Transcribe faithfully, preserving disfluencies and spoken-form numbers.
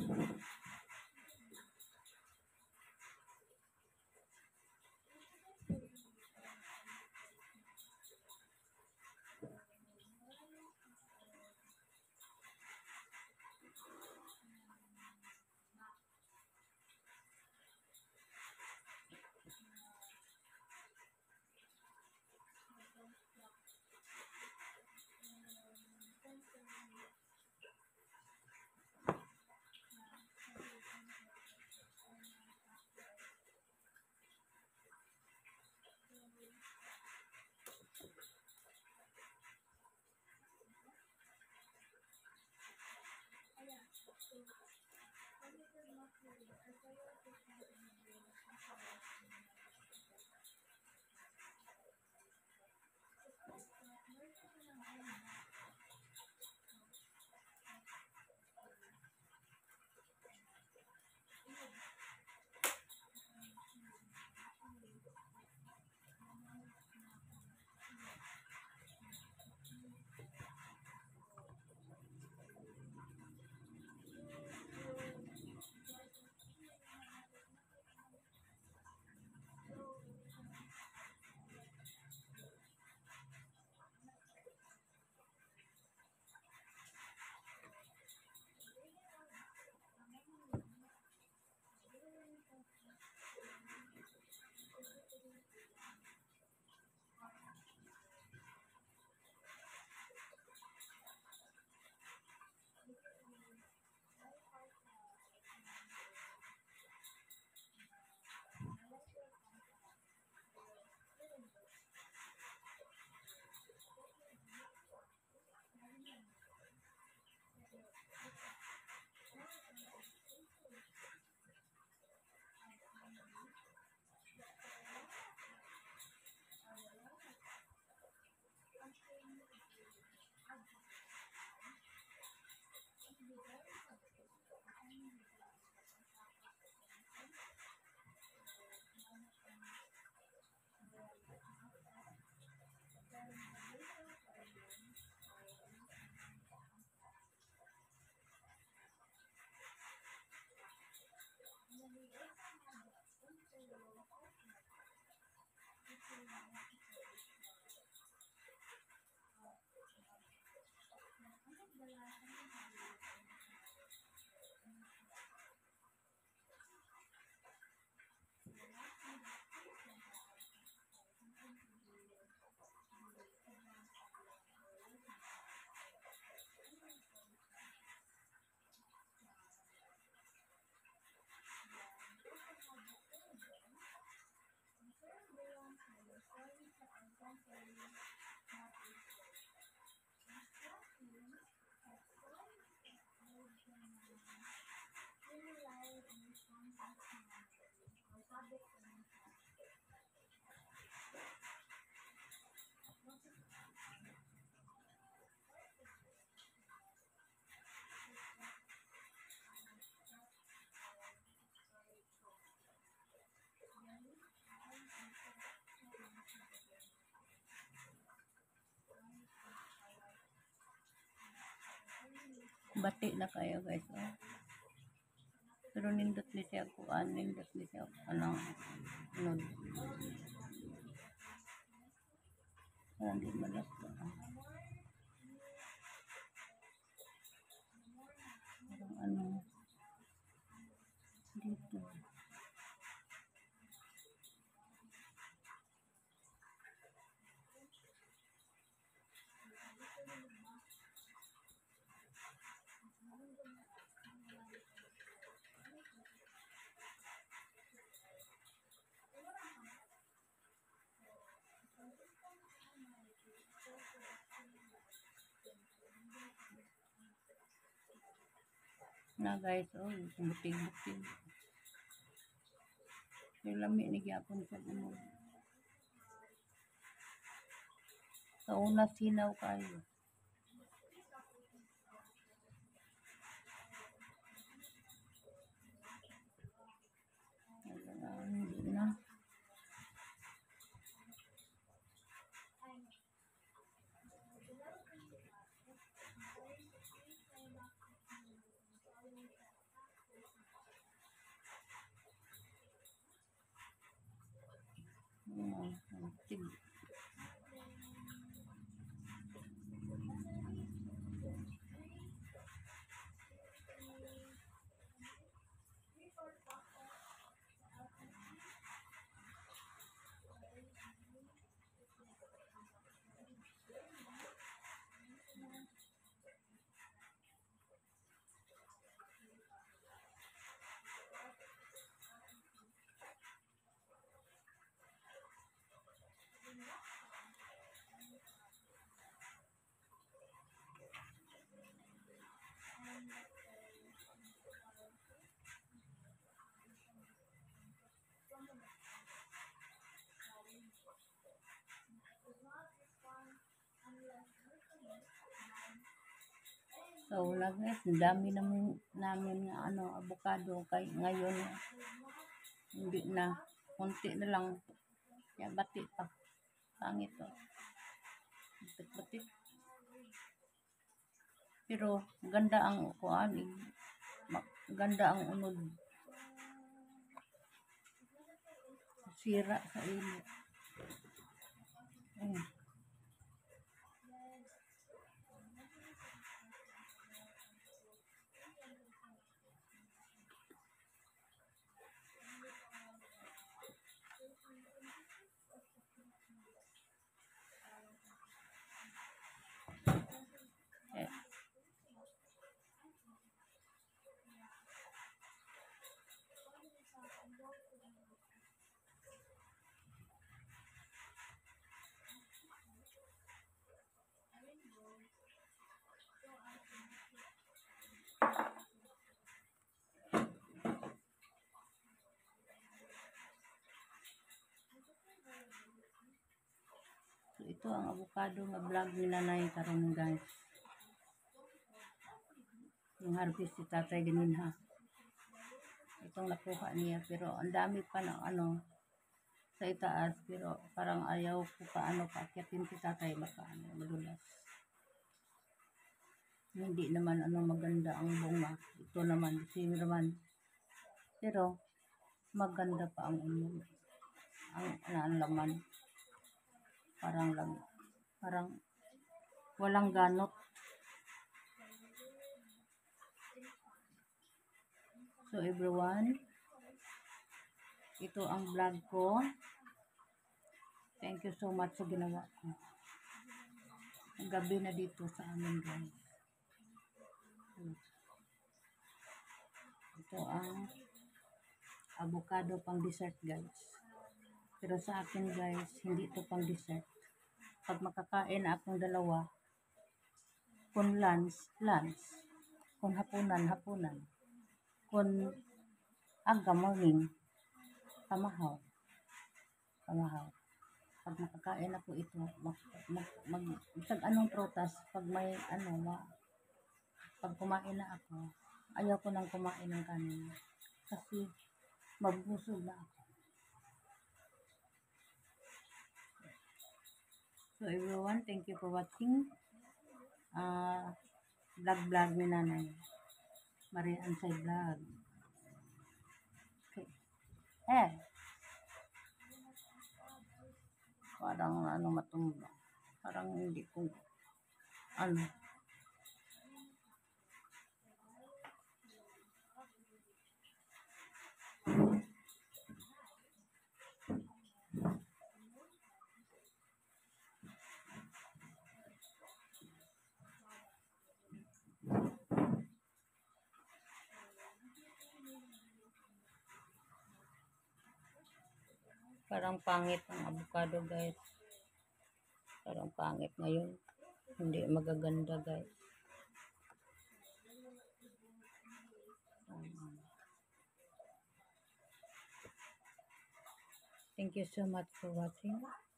Bati na kayo guys. Oh. Pero nindot ni siya kuan, nindot ni siya anong ano. Parang di malas ko. Parang ano dito. Na guys, oh, buting-buting. Yung lami ni gyapon sa ano. Kauna sinaw kayo. Ayan, hindi na. Hmm, antig. So, wala guys, ang dami namin, namin na ano, avocado kay ngayon hindi na, konti na lang. Kaya bati pa. Pangit to. Batik-batik. Pero ganda ang kuan, eh. Ganda ang unod. Sira sa init. Ayun. Eh. So, ito ang avocado nga vlog ni nanay karon guys. Yung harvest si tatay ganinha. Itong nakuha niya pero ang dami pa na ano sa itaas pero parang ayaw ko pa ano paakyatin si tatay baka ano madulas. Hindi naman ano maganda ang bunga. Ito naman same naman. Pero maganda pa ang ulo. Ang, ang laman. Parang lang parang walang ganot. So everyone, ito ang vlog ko. Thank you so much sa ginawa ko. Gabi na dito sa amin guys. Ito ang avocado pang dessert guys. Pero sa akin guys, hindi ito pang dessert. Pag makakain na akong dalawa, kung lunch, lunch. Kung hapunan, hapunan. Kung aga morning, pamahaw. Pamahaw. Pag nakakain ako ito, mag, mag, mag, mag anong prutas, pag may ano, ma, pag kumain na ako, ayaw ko nang kumain ng kanin. Kasi mabusog na ako. So everyone, thank you for watching. Uh, vlog vlog ni nanay. Maria Ansay vlog. Okay. Eh. Parang ano matumba. Parang hindi ko ano. Parang pangit ang avocado guys. Parang pangit ngayon. Hindi magaganda guys. Um, thank you so much for watching.